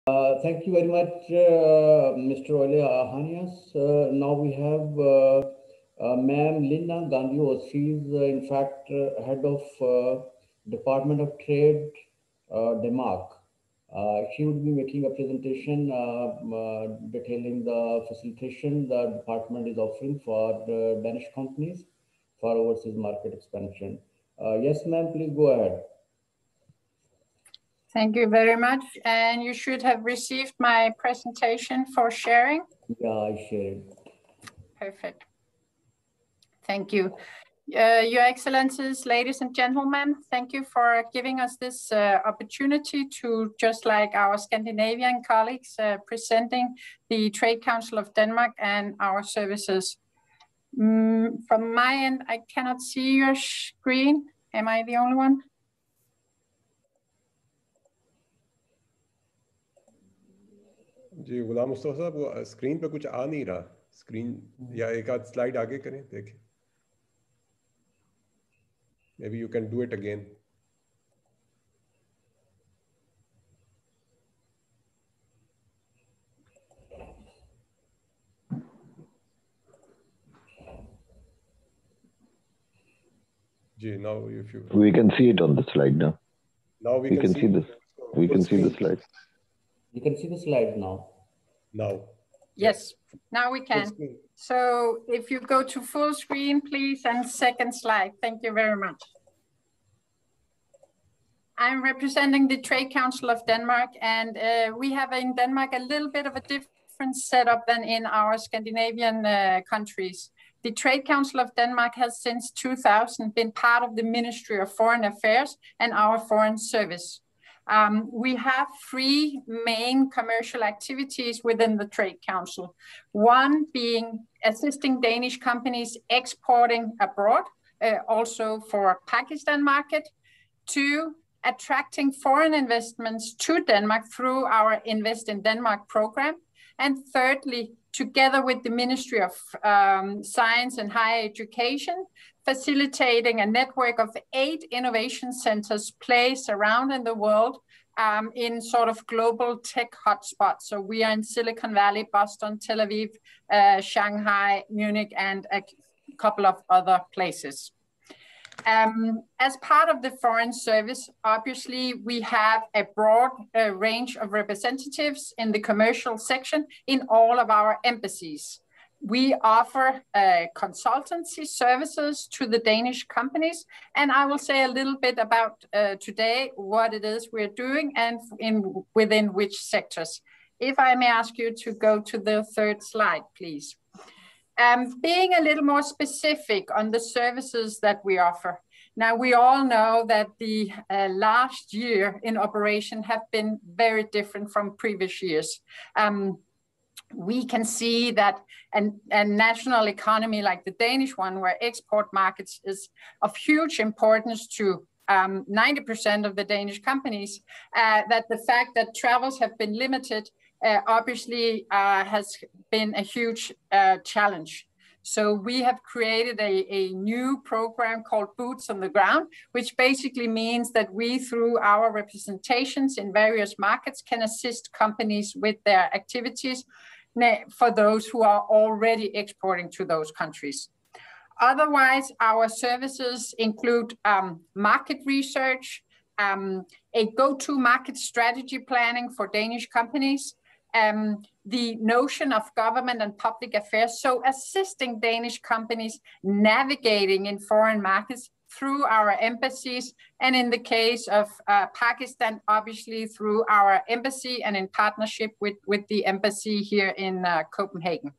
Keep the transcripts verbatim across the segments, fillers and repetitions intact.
Uh, thank you very much, uh, Mister Ole Ahanias. Uh, now we have uh, uh, Ma'am Linda Gandhi. She's uh, in fact uh, head of uh, Department of Trade, uh, Denmark. Uh, she would be making a presentation uh, uh, detailing the facilitation the department is offering for the Danish companies for overseas market expansion. Uh, yes, ma'am, please go ahead. Thank you very much. And you should have received my presentation for sharing. Yeah, I shared. Perfect. Thank you. Uh, Your Excellencies, ladies and gentlemen, thank you for giving us this uh, opportunity to, just like our Scandinavian colleagues, uh, presenting the Trade Council of Denmark and our services. Mm, from my end, I cannot see your screen. Am I the only one? जी गुलाम मुस्तफा साहब वो screen पे कुछ आ नहीं रहा screen या एक आध slide आगे करें देखें maybe you can do it again ji now if you we can see it on the slide now now we, we can, can see, see this we can see the slide you can see the slide now now yes now we can so if you go to full screen please and second slide thank you very much. I'm representing the Trade Council of Denmark, and uh, we have in Denmark a little bit of a different setup than in our Scandinavian uh, countries. The Trade Council of Denmark has since two thousand been part of the Ministry of Foreign Affairs and our Foreign Service. Um, we have three main commercial activities within the Trade Council. One being assisting Danish companies exporting abroad, uh, also for Pakistan market. Two, attracting foreign investments to Denmark through our Invest in Denmark program. And thirdly, together with the Ministry of um, Science and Higher Education, facilitating a network of eight innovation centers placed around in the world um, in sort of global tech hotspots. So we are in Silicon Valley, Boston, Tel Aviv, uh, Shanghai, Munich, and a couple of other places. Um, as part of the Foreign Service, obviously, we have a broad uh, range of representatives in the commercial section in all of our embassies. We offer uh, consultancy services to the Danish companies, and I will say a little bit about uh, today what it is we're doing and in within which sectors. If I may ask you to go to the third slide, please. Um, being a little more specific on the services that we offer. Now, we all know that the uh, last year in operation have been very different from previous years. Um, we can see that an, a national economy like the Danish one, where export markets is of huge importance to um, ninety percent of the Danish companies, uh, that the fact that travels have been limited Uh, obviously uh, has been a huge uh, challenge. So we have created a, a new program called Boots on the Ground, which basically means that we, through our representations in various markets, can assist companies with their activities for those who are already exporting to those countries. Otherwise, our services include um, market research, um, a go-to market strategy planning for Danish companies, Um, the notion of government and public affairs, so assisting Danish companies navigating in foreign markets through our embassies, and in the case of uh, Pakistan, obviously through our embassy and in partnership with, with the embassy here in uh, Copenhagen.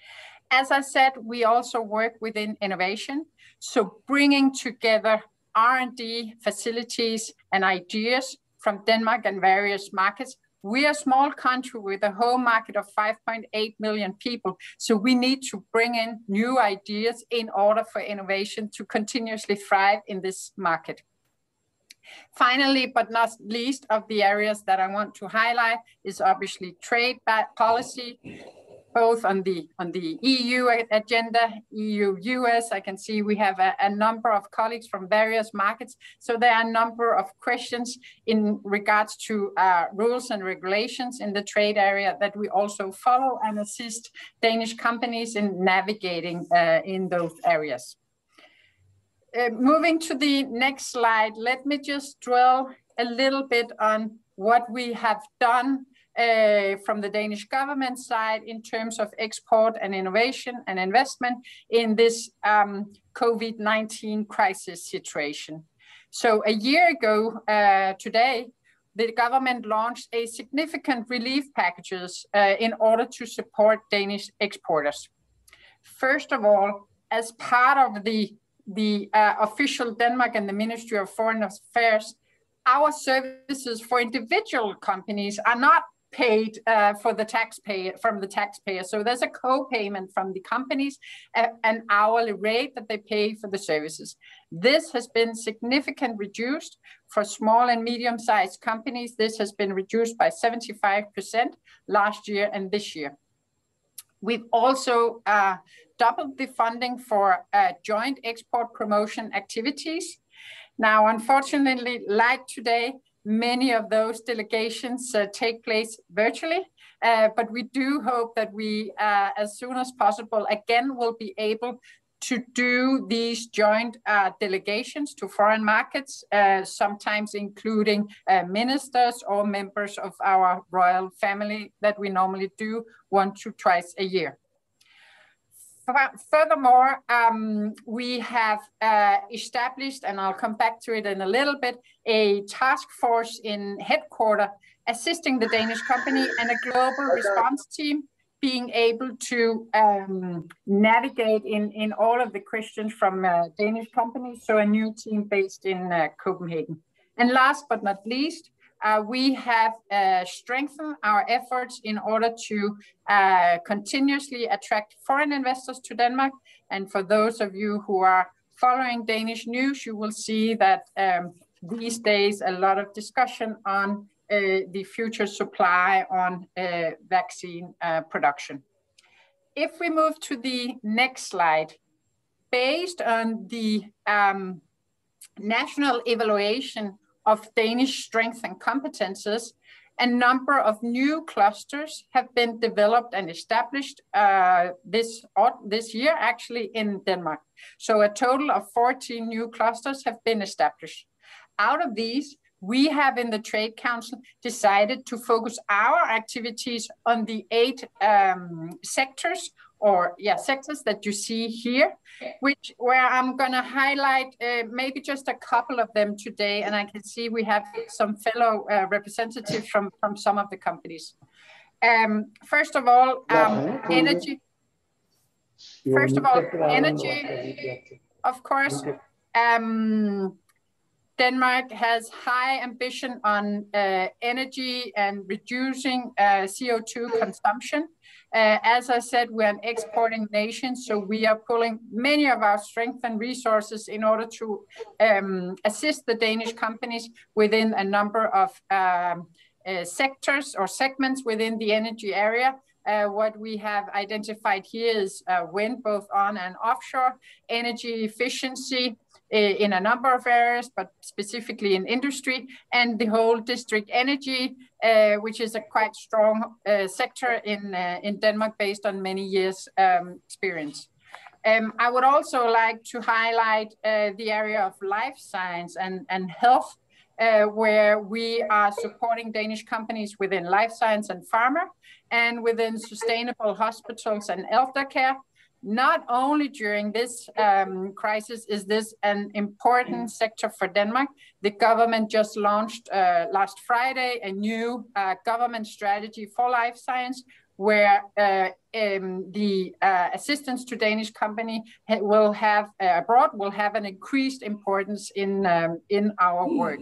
As I said, we also work within innovation, so bringing together R and D facilities and ideas from Denmark and various markets. We are a small country with a home market of five point eight million people, so we need to bring in new ideas in order for innovation to continuously thrive in this market. Finally, but not least of the areas that I want to highlight is obviously trade policy. both on the on the E U agenda, E U U S. I can see we have a, a number of colleagues from various markets. So there are a number of questions in regards to uh, rules and regulations in the trade area that we also follow and assist Danish companies in navigating uh, in those areas. Uh, moving to the next slide, let me just dwell a little bit on what we have done uh, from the Danish government side in terms of export and innovation and investment in this um, COVID nineteen crisis situation. So a year ago uh, today, the government launched a significant relief packages uh, in order to support Danish exporters. First of all, as part of the the uh, official Denmark and the Ministry of Foreign Affairs, our services for individual companies are not paid uh, for the taxpayer from the taxpayer. So there's a co-payment from the companies, uh, an hourly rate that they pay for the services. This has been significantly reduced for small and medium-sized companies. This has been reduced by seventy-five percent last year and this year. We've also uh, doubled the funding for uh, joint export promotion activities. Now, unfortunately, like today, many of those delegations uh, take place virtually, uh, but we do hope that we, uh, as soon as possible, again, will be able to do these joint uh, delegations to foreign markets, uh, sometimes including uh, ministers or members of our royal family that we normally do one to twice a year. Furthermore, um, we have uh, established, and I'll come back to it in a little bit, a task force in headquarters assisting the Danish company and a global response team being able to um, navigate in, in all of the questions from uh, Danish companies, so a new team based in uh, Copenhagen. And last but not least, uh, we have uh, strengthened our efforts in order to uh, continuously attract foreign investors to Denmark. And for those of you who are following Danish news, you will see that um, these days a lot of discussion on Uh, the future supply on uh, vaccine uh, production. If we move to the next slide, based on the um, national evaluation of Danish strengths and competences, a number of new clusters have been developed and established uh, this, this year actually in Denmark. So a total of fourteen new clusters have been established. Out of these, we have in the Trade Council decided to focus our activities on the eight um, sectors or yeah sectors that you see here, which where I'm going to highlight uh, maybe just a couple of them today, and I can see we have some fellow uh, representatives from from some of the companies. Um, first of all, um, energy. First of all, energy, of course. Um, Denmark has high ambition on uh, energy and reducing uh, C O two consumption. Uh, as I said, we're an exporting nation, so we are pulling many of our strength and resources in order to um, assist the Danish companies within a number of um, uh, sectors or segments within the energy area. Uh, what we have identified here is uh, wind, both on and offshore, energy efficiency, in a number of areas, but specifically in industry, and the whole district energy, uh, which is a quite strong uh, sector in, uh, in Denmark based on many years um, experience. Um, I would also like to highlight uh, the area of life science and, and health, uh, where we are supporting Danish companies within life science and pharma, and within sustainable hospitals and elder care. Not only during this um, crisis is this an important sector for Denmark. The government just launched uh, last Friday a new uh, government strategy for life science, where uh, um, the uh, assistance to Danish company will have uh, abroad will have an increased importance in um, in our work.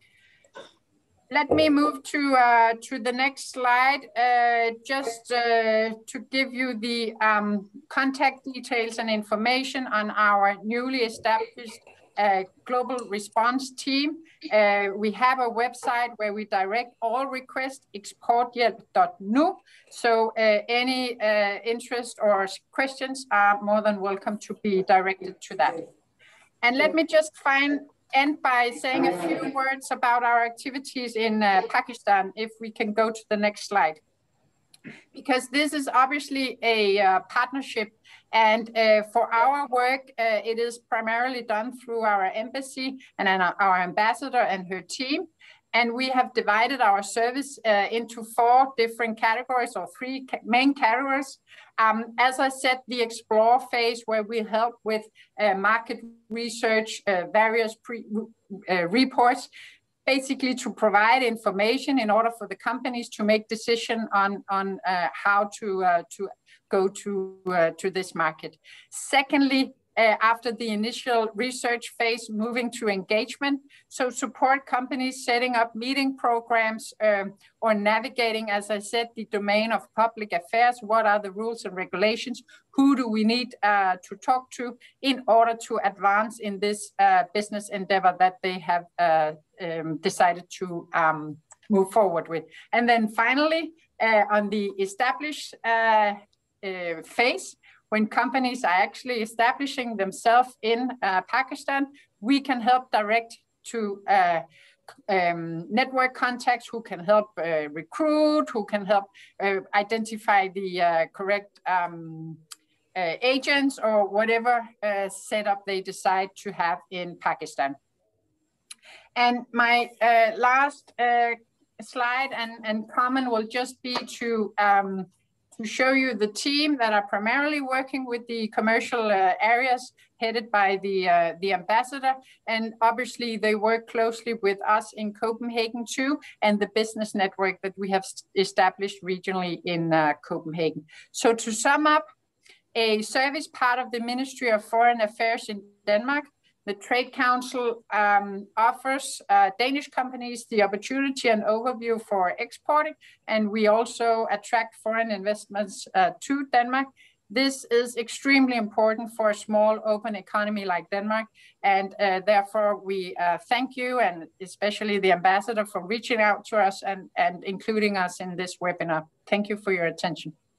Let me move to uh, to the next slide, uh, just uh, to give you the um, contact details and information on our newly established uh, global response team. Uh, we have a website where we direct all requests, exporthjælp dot nu. So uh, any uh, interest or questions are more than welcome to be directed to that. And let me just find, end by saying a few words about our activities in uh, Pakistan, if we can go to the next slide. Because this is obviously a uh, partnership, and uh, for our work, uh, it is primarily done through our embassy and our ambassador and her team. And we have divided our service uh, into four different categories, or three ca main categories. Um, as I said, the explore phase, where we help with uh, market research, uh, various pre uh, reports, basically to provide information in order for the companies to make decision on, on uh, how to, uh, to go to, uh, to this market. Secondly, uh, after the initial research phase, moving to engagement. So support companies setting up meeting programs um, or navigating, as I said, the domain of public affairs. What are the rules and regulations? Who do we need uh, to talk to in order to advance in this uh, business endeavor that they have uh, um, decided to um, move forward with? And then finally, uh, on the established uh, uh, phase, when companies are actually establishing themselves in uh, Pakistan, we can help direct to uh, um, network contacts who can help uh, recruit, who can help uh, identify the uh, correct um, uh, agents or whatever uh, setup they decide to have in Pakistan. And my uh, last uh, slide and, and comment will just be to um, to show you the team that are primarily working with the commercial uh, areas headed by the, uh, the ambassador. And obviously they work closely with us in Copenhagen too, and the business network that we have established regionally in uh, Copenhagen. So to sum up, a service part of the Ministry of Foreign Affairs in Denmark. The Trade Council um, offers uh, Danish companies the opportunity and overview for exporting, and we also attract foreign investments uh, to Denmark. This is extremely important for a small open economy like Denmark, and uh, therefore we uh, thank you, and especially the ambassador, for reaching out to us and, and including us in this webinar. Thank you for your attention.